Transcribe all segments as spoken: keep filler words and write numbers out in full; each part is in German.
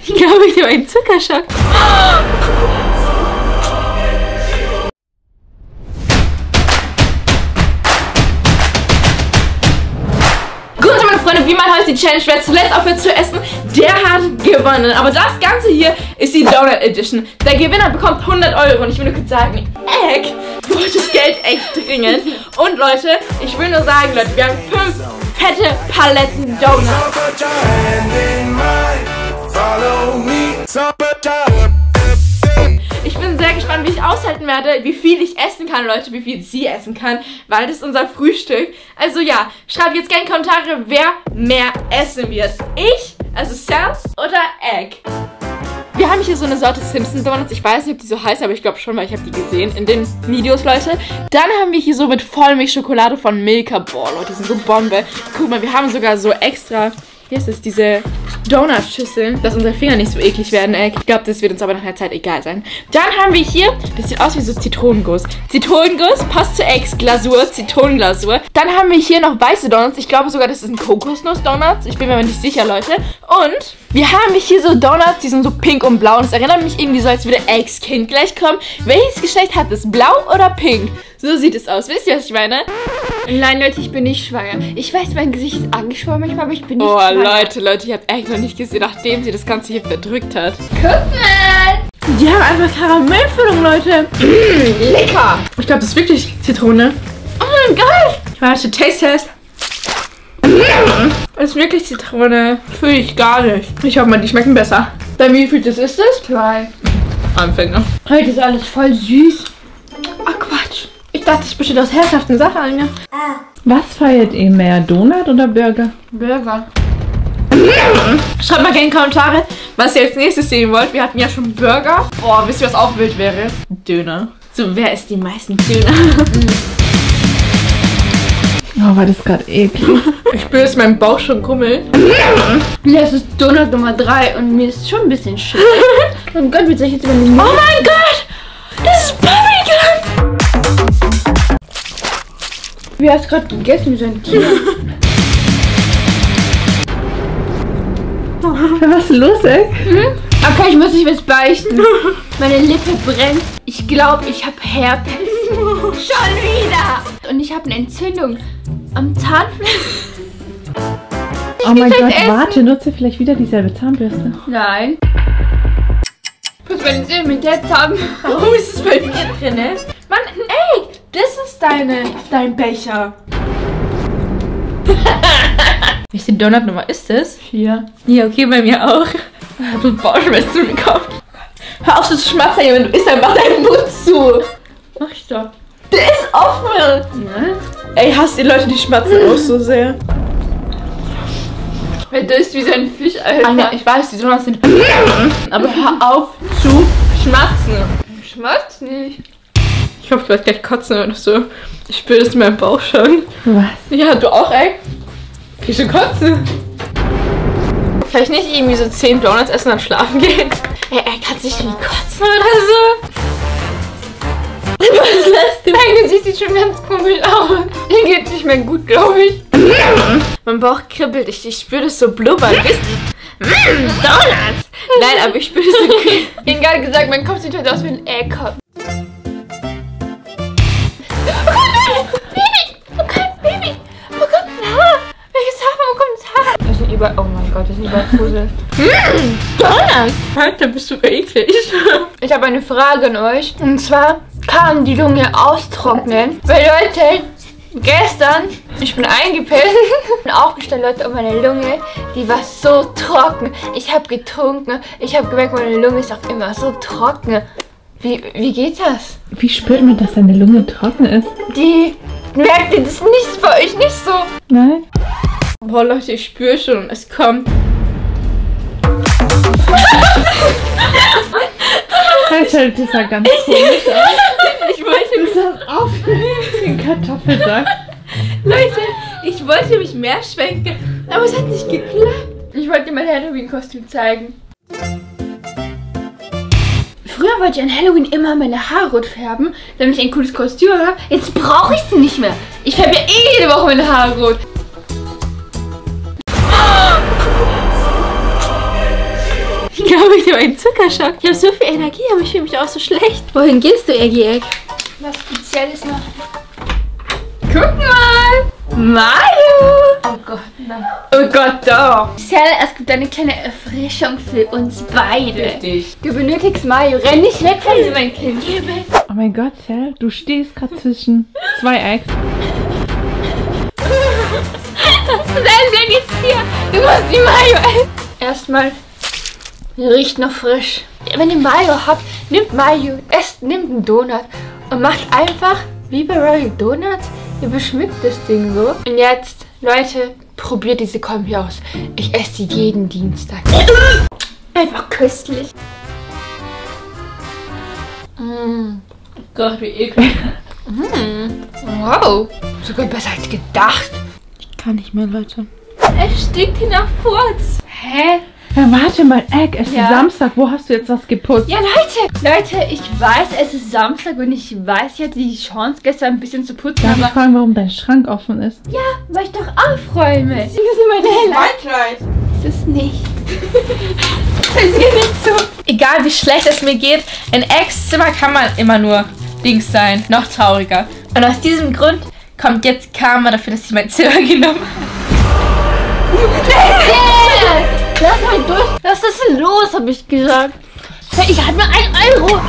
Ich glaube, ich habe einen Zuckerschock. Gut, meine Freunde, wie man heute die Challenge, wer zuletzt aufhört zu essen, der hat gewonnen. Aber das Ganze hier ist die Donut Edition. Der Gewinner bekommt hundert Euro. Und ich will nur kurz sagen, Egg braucht das Geld echt dringend. Und Leute, ich will nur sagen, Leute, wir haben fünf fette Paletten Donuts. Ich bin sehr gespannt, wie ich aushalten werde, wie viel ich essen kann, Leute, wie viel sie essen kann, weil das ist unser Frühstück. Also ja, schreibt jetzt gerne in die Kommentare, wer mehr essen wird. Ich, also Sam oder Egg? Wir haben hier so eine Sorte Simpson Donuts. Ich weiß nicht, ob die so heißen, aber ich glaube schon, weil ich habe die gesehen in den Videos, Leute. Dann haben wir hier so mit Vollmilchschokolade von Milka. Boah, Leute, die sind so Bombe. Guck mal, wir haben sogar so extra, hier ist es, diese Donut-Schüsseln, dass unsere Finger nicht so eklig werden. Egg. Ich glaube, das wird uns aber nach einer Zeit egal sein. Dann haben wir hier, das sieht aus wie so Zitronenguss. Zitronenguss passt zur Eggs-Glasur, Zitronenglasur. Dann haben wir hier noch weiße Donuts. Ich glaube sogar, das ist ein Kokosnuss-Donuts. Ich bin mir aber nicht sicher, Leute. Und wir haben hier so Donuts, die sind so pink und blau. Und das erinnert mich irgendwie so, als würde Eggs Kind gleich kommen. Welches Geschlecht hat es? Blau oder pink? So sieht es aus. Wisst ihr, was ich meine? Nein, Leute, ich bin nicht schwanger. Ich weiß, mein Gesicht ist angeschwollen manchmal, aber ich bin nicht oh, schwanger. Oh, Leute, Leute, ihr habt echt noch nicht gesehen, nachdem sie das Ganze hier verdrückt hat. Guck mal! Die haben einfach Karamellfüllung, Leute. Mmh, lecker! Ich glaube, das ist wirklich Zitrone. Oh mein Gott! Warte, Taste Test. Mmh. Das ist wirklich Zitrone. Fühle ich gar nicht. Ich hoffe mal, die schmecken besser. Dann wie viel das ist das? Zwei. Anfänger. Heute ist alles voll süß. Ach Quatsch. Ich dachte, das besteht aus herzhaften Sachen an mir. Ah. Was feiert ihr mehr, Donut oder Burger? Burger. Schreibt mal gerne in die Kommentare, was ihr als nächstes sehen wollt. Wir hatten ja schon Burger. Boah, wisst ihr, was auch wild wäre? Döner. So, wer isst die meisten Döner? Oh, war das gerade eklig. Ich spüre jetzt meinen Bauch schon krummeln. Das ist Donut Nummer drei und mir ist schon ein bisschen schön. Oh Gott, wie soll ich jetzt übernehmen? Oh mein Gott! Das ist Bubblegum! Wie hast du gerade gegessen wie so ein Tier? Was ist los, ey? Hm? Okay, ich muss dich was beichten. Meine Lippe brennt. Ich glaube, ich habe Herpes. Schon wieder! Und ich habe eine Entzündung am Zahnfleisch. Oh mein Gott, essen. Warte, nutze vielleicht wieder dieselbe Zahnbürste. Nein. Was wollen Sie mit der Zahn? Warum ist es bei mir drin? Mann, ey, das ist deine, dein Becher. Welche Donutnummer ist das? Vier. Ja, okay, bei mir auch. Ich habe Bauchschmerzen bekommen. Hör auf so zu schmatzen, wenn du isst, dann mach deinen Mund zu. Mach ich doch. Der ist offen. Ja. Ey, hasst die Leute, die schmatzen auch so sehr. Du isst wie so ein Fisch, Alter. Anja, ich weiß, die Donuts sind... Aber hör auf zu schmatzen. Schmatz nicht. Ich hoffe, ich werde gleich kotzen oder so. Ich spüre das in meinem Bauch schon. Was? Ja, du auch, ey? Geh schon kotzen. Kann ich nicht irgendwie so zehn Donuts essen und dann schlafen gehen? Ey, ey, kannst du nicht wie kotzen oder so? Was lässt du? Dein Gesicht sieht schon ganz komisch aus. Dir geht's nicht mehr gut, glaube ich. Mein Bauch kribbelt. Ich, ich spüre das so blubbern. Mmh, Donuts! Nein, aber ich spüre das so. Ich hab gerade gesagt, mein Kopf sieht heute aus wie ein Eckopf. Oh Gott, nein! Baby! Oh Gott, Baby! Oh Gott, ein Haar! Welches Haar? Wo kommt das Haar? Das sind überall. Oh mein Gott, das sind überall Fussel. Mmh, Donuts! Alter, bist du eklig. Ich habe eine Frage an euch. Und zwar kann die Lunge austrocknen. Weil Leute, gestern, ich bin eingepennt und aufgestanden, Leute, und meine Lunge, die war so trocken. Ich habe getrunken. Ich habe gemerkt, meine Lunge ist auch immer so trocken. Wie, wie geht das? Wie spürt man, dass deine Lunge trocken ist? Die merkt ihr das nicht bei euch nicht so? Nein? Boah, Leute, ich spüre schon, es kommt. Alter, das sah ganz komisch aus. Ich wollte... Das sah auf wie ein Kartoffelsack. Leute, ich wollte mich mehr schwenken, aber es hat nicht geklappt. Ich wollte dir mein Halloween-Kostüm zeigen. Früher wollte ich an Halloween immer meine Haare rot färben, damit ich ein cooles Kostüm habe. Jetzt brauche ich sie nicht mehr. Ich färbe ja eh jede Woche meine Haare rot. Ich glaube, ich habe einen Zuckerschock. Ich habe so viel Energie, aber ich fühle mich auch so schlecht. Wohin gehst du, Eggy Egg? Was Spezielles machen. Guck mal! Mayo! Oh Gott, nein. Oh Gott, doch! Cell, es gibt eine kleine Erfrischung für uns beide. Richtig. Du benötigst Mayo. Renn nicht weg von mir, mein Kind. Geh weg. Oh mein Gott, Cell, du stehst gerade zwischen zwei Eggs. Cell, bleib jetzt hier. Du musst die Mayo essen. Erstmal, riecht noch frisch. Wenn ihr Mayo habt, nehmt Mayo, esst, nehmt einen Donut und macht einfach, wie bei Royal Donuts, ihr beschmückt das Ding so. Und jetzt, Leute, probiert diese Kombi aus. Ich esse sie jeden Dienstag. Einfach köstlich. Mm. Gott, wie eklig. Mm. Wow, sogar besser als gedacht. Ich kann nicht mehr, Leute. Es stinkt hier nach Furz. Hä? Ja, warte mal, Egg, es Ja. ist Samstag. Wo hast du jetzt was geputzt? Ja, Leute, Leute, ich weiß, es ist Samstag und ich weiß, ich hatte die Chance, gestern ein bisschen zu putzen, Darf ich aber fragen, warum dein Schrank offen ist? ja, weil ich doch aufräume. Das ist meine Helle. Kleid. Das ist nicht. Das ist hier nicht so. Egal wie schlecht es mir geht, in Eggs Zimmer kann man immer nur Dings sein. Noch trauriger. Und aus diesem Grund kommt jetzt Karma dafür, dass sie mein Zimmer genommen hat. Yeah. Lass mal durch. Was ist denn los, habe ich gesagt. Hey, ich habe nur einen Euro. Oh,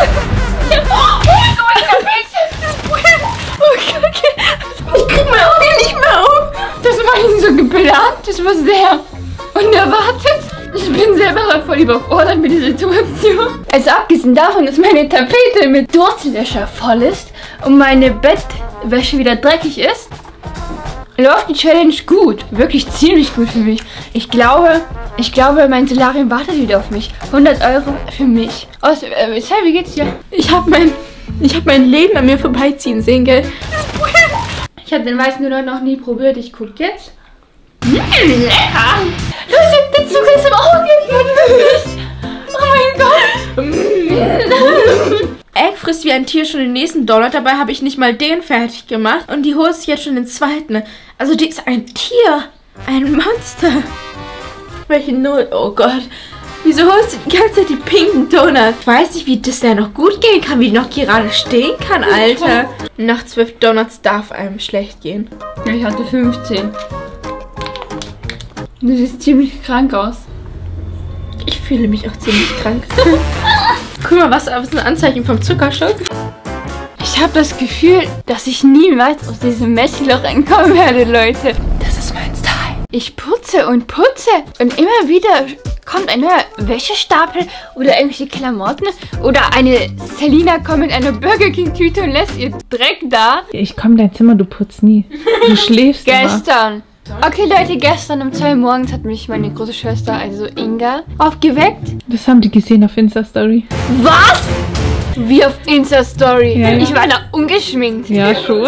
Ich krieg mein Auge nicht mehr auf. das war nicht so geplant. Das war sehr unerwartet. Ich bin selber voll überfordert mit dieser Situation. Also abgesehen davon, dass meine Tapete mit Durstlöscher voll ist und meine Bettwäsche wieder dreckig ist, läuft die Challenge gut. Wirklich ziemlich gut für mich. Ich glaube, ich glaube, mein Solarium wartet wieder auf mich. hundert Euro für mich. Aus, äh, Sal, wie geht's dir? Ich hab mein, ich hab mein Leben an mir vorbeiziehen sehen, gell? Ich habe den weißen Donut noch nie probiert. Ich guck jetzt. Mmh, lecker! Leute, der Zucker ist im Auge. Oh mein Gott. Egg frisst wie ein Tier schon den nächsten Donut, dabei habe ich nicht mal den fertig gemacht und die holt sich jetzt schon den zweiten. Also die ist ein Tier, ein Monster. Welche Null, oh Gott. Wieso holst du die ganze Zeit die pinken Donuts? Ich weiß nicht, wie das da noch gut gehen kann, wie die noch gerade stehen kann, Alter. Nach zwölf Donuts darf einem schlecht gehen. Ich hatte fünfzehn. Du siehst ziemlich krank aus. Ich fühle mich auch ziemlich krank. Guck mal, was, was ist ein Anzeichen vom Zuckerschock? Ich habe das Gefühl, dass ich niemals aus diesem Messloch entkommen werde, Leute. Das ist mein Style. Ich putze und putze und immer wieder kommt ein neuer Wäschestapel oder irgendwelche Klamotten oder eine Selina kommt mit einer Burger King Tüte und lässt ihr Dreck da. Ich komme in dein Zimmer, du putzt nie. Du schläfst immer. Gestern. Okay, Leute, gestern um zwei Uhr morgens hat mich meine große Schwester, also Inga, aufgeweckt. Das haben die gesehen auf Insta-Story. Was? Wie auf Insta-Story. Ja, ja. Ich war da ungeschminkt. Ja, schon.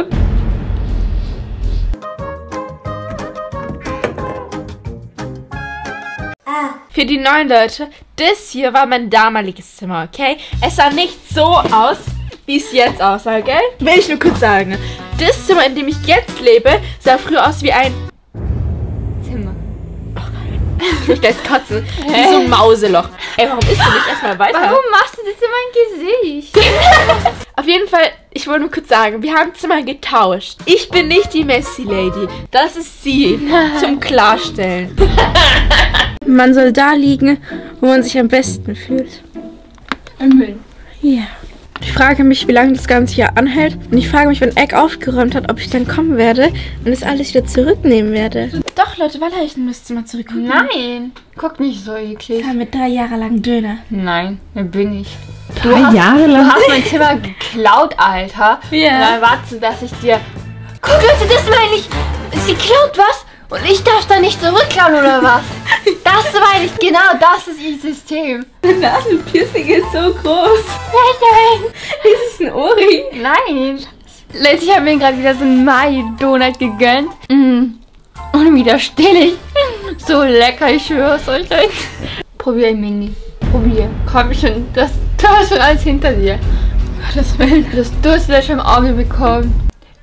Für die neuen Leute, das hier war mein damaliges Zimmer, okay? Es sah nicht so aus, wie es jetzt aussah, gell? Will ich nur kurz sagen. Das Zimmer, in dem ich jetzt lebe, sah früher aus wie ein... Zimmer. Ich will jetzt kotzen. Wie so ein Mauseloch. Ey, warum isst du nicht erstmal weiter? Warum machst du das in mein Gesicht? Auf jeden Fall, ich wollte nur kurz sagen, wir haben Zimmer getauscht. Ich bin nicht die Messi-Lady. Das ist sie. Zum Klarstellen. Man soll da liegen, wo man sich am besten fühlt. Im Müll. Ja. Ich frage mich, wie lange das Ganze hier anhält. Und ich frage mich, wenn Egg aufgeräumt hat, ob ich dann kommen werde und das alles wieder zurücknehmen werde. Doch, Leute, weil ich müsste mal zurückgucken. Nein. Guck nicht so eklig. Wir haben mit drei Jahre lang Döner. Nein, wer bin ich? Drei hast, Jahre Du lang? hast mein Zimmer geklaut, Alter. Ja. Und dann erwartest du, dass ich dir... Guck, Leute, das meine ich. Sie klaut was und ich darf da nicht zurückklauen, oder was? Das meine ich, genau, das ist ihr System. Mein Nasenpiercing ist so groß. Nein, Ist es ein Ohrring? nein. Leute, ich habe mir gerade wieder so einen Mai-Donut gegönnt. Mm. Unwiderstehlich. So lecker, ich schwöre es euch. Probier, Mini. Probier. Komm schon, das, das ist schon alles hinter dir. Gottes Willen. Du hast Durstlöscher im Auge bekommen.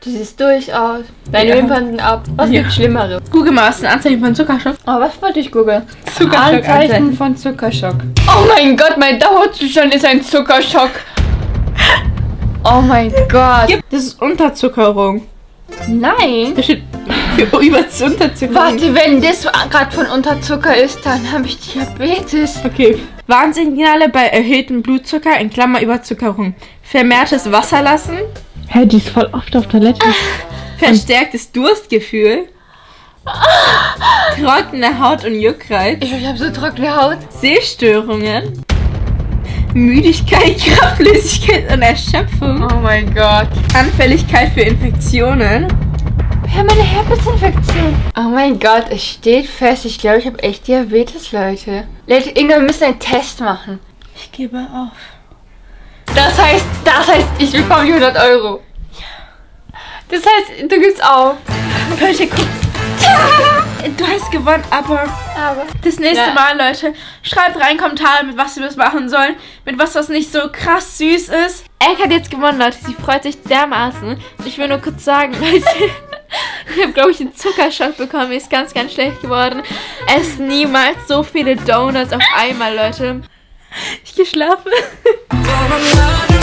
Du siehst durchaus. Deine Ja. Wimpern sind ab. Was Ja. gibt Schlimmeres? Google mal, was ist ein Anzeichen von Zuckerschock? Oh, was wollte ich googeln? Zuckerschock. Anzeichen von Zuckerschock. Oh mein Gott, mein Dauerzustand ist ein Zuckerschock. Oh mein Gott. Das ist Unterzuckerung. Nein. Da steht für über Unterzuckerung. Warte, wenn das gerade von Unterzucker ist, dann habe ich Diabetes. Okay. Warnsignale bei erhöhtem Blutzucker, in Klammer Überzuckerung. Vermehrtes Wasserlassen. Hä, die ist voll oft auf Toilette. Verstärktes Durstgefühl. Trockene Haut und Juckreiz. Ich, ich habe so trockene Haut. Sehstörungen. Müdigkeit, Kraftlosigkeit und Erschöpfung. Oh mein Gott. Anfälligkeit für Infektionen. Ja, meine Herpesinfektion. Oh mein Gott, es steht fest. Ich glaube, ich habe echt Diabetes, Leute. Leute, irgendwann müssen wir einen Test machen. Ich gebe auf. Das heißt, das heißt, ich bekomme hundert Euro. Das heißt, du gibst auf. Leute, guck. Du hast gewonnen, aber Aber. das nächste Ja. Mal, Leute, schreibt rein Kommentare, mit was wir das machen sollen. Mit was, was nicht so krass süß ist. Elke hat jetzt gewonnen, Leute. Sie freut sich dermaßen. Ich will nur kurz sagen, Leute, ich habe, glaube ich, einen Zuckerschock bekommen. Mir ist ganz, ganz schlecht geworden. Esst niemals so viele Donuts auf einmal, Leute. Ich gehe schlafen.